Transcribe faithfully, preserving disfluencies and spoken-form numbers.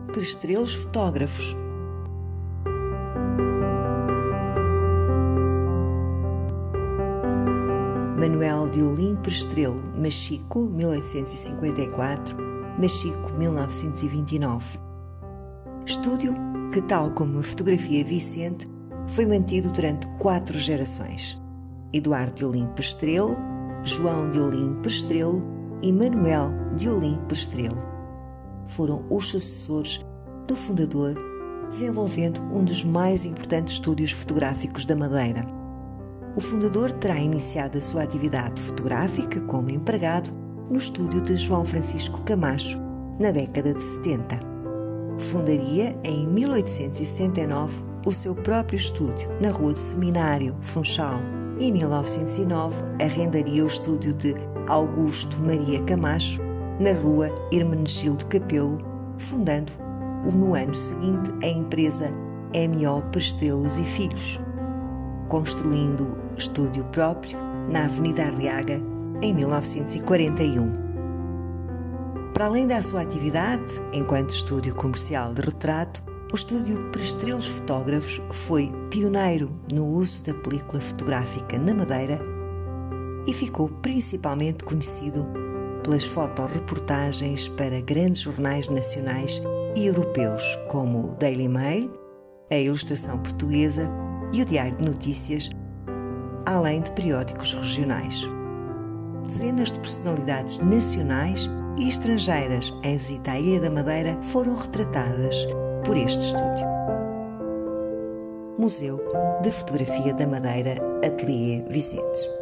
Prestrelos Fotógrafos. Manuel de Olim Prestrelo, Machico, mil oitocentos e cinquenta e quatro, Machico, mil novecentos e vinte e nove. Estúdio que, tal como a fotografia Vicente, foi mantido durante quatro gerações. Eduardo de Olim Prestrelo, João de Olim Prestrelo e Manuel de Olim Prestrelo foram os sucessores do fundador, desenvolvendo um dos mais importantes estúdios fotográficos da Madeira. O fundador terá iniciado a sua atividade fotográfica como empregado no estúdio de João Francisco Camacho, na década de setenta. Fundaria, em mil oitocentos e setenta e nove, o seu próprio estúdio, na Rua do Seminário, Funchal, e em mil novecentos e nove arrendaria o estúdio de Augusto Maria Camacho, na Rua Hermenegildo Capelo, fundando no ano seguinte a empresa M O Prestrelos e Filhos, construindo estúdio próprio na Avenida Arriaga em mil novecentos e quarenta e um. Para além da sua atividade enquanto estúdio comercial de retrato, o estúdio Prestrelos Fotógrafos foi pioneiro no uso da película fotográfica na Madeira e ficou principalmente conhecido pelas fotoreportagens para grandes jornais nacionais e europeus como o Daily Mail, a Ilustração Portuguesa e o Diário de Notícias, além de periódicos regionais. Dezenas de personalidades nacionais e estrangeiras em visita à Ilha da Madeira foram retratadas por este estúdio. Museu de Fotografia da Madeira, Ateliê Vicentes.